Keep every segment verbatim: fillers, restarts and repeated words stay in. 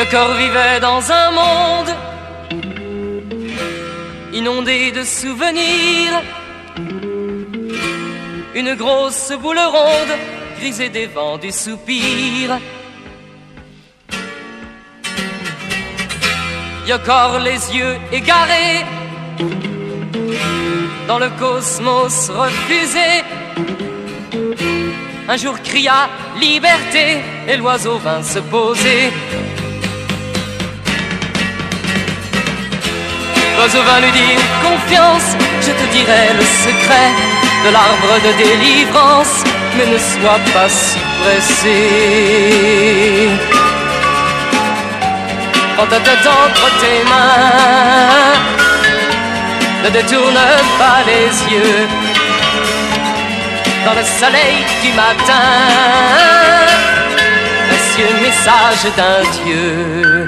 Yokor vivait dans un monde inondé de souvenirs. Une grosse boule ronde, grisée des vents du soupir. Yokor, les yeux égarés, dans le cosmos refusé, un jour cria liberté et l'oiseau vint se poser. L'oiseau vint lui dire confiance, je te dirai le secret de l'arbre de délivrance, mais ne sois pas si pressé. Prends ta tête entre tes mains, ne détourne pas les yeux dans le soleil du matin, précieux message d'un Dieu.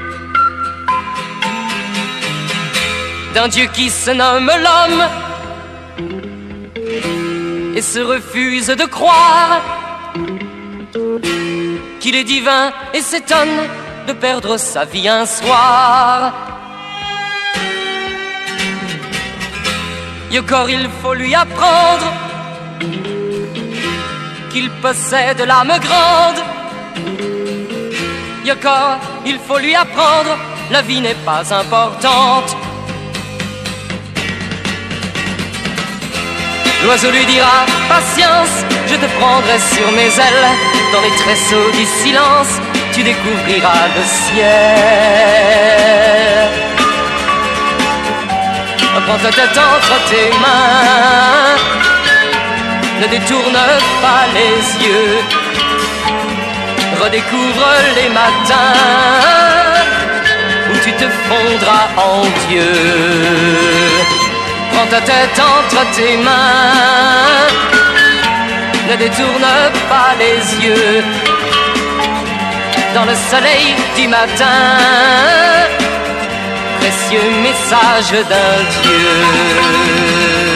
D'un Dieu qui se nomme l'homme et se refuse de croire qu'il est divin et s'étonne de perdre sa vie un soir. Yokor, il faut lui apprendre qu'il possède l'âme grande. Yokor, il faut lui apprendre, la vie n'est pas importante. L'oiseau lui dira patience, je te prendrai sur mes ailes, dans les tresseaux du silence, tu découvriras le ciel. Prends ta tête entre tes mains, ne détourne pas les yeux, redécouvre les matins où tu te fondras en Dieu. Prends ta tête entre tes mains, ne détourne pas les yeux dans le soleil du matin, précieux message d'un Dieu.